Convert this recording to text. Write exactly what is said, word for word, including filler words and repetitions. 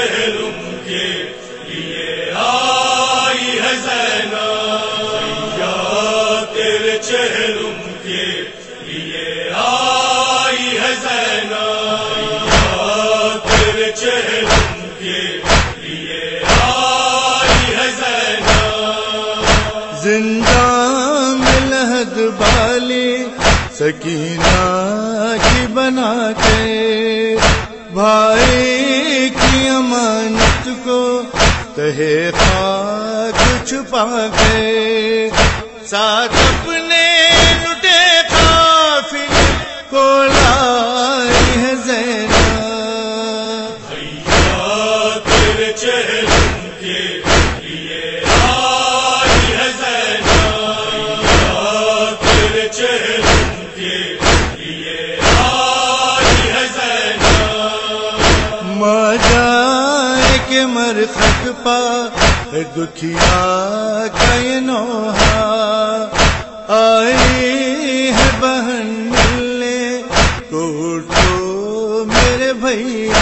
چہروں کے لیے آئی ہے زینب، سیا تیرے چہروں کے لیے آئی ہے زینب، سیا تیرے چہروں کے لیے آئی ہے زینب۔ زندان میں لحد بالی سکینہ کی بنا کے، بھائی کی امانت کو تہے خاک چھپا کے، ساتھ اپنے لٹے قافلے کو لائی ہے زینب، سیا تیرے چہروں کے لیے آئی ہے زینب، سیا تیرے چہروں کے لیے آئی ہے زینب۔ ماں جائے کہ مرخک پا دکھیا کا یہ نوحہ، آئی ہے بہن ملنے کو اٹھو میرے بھائی،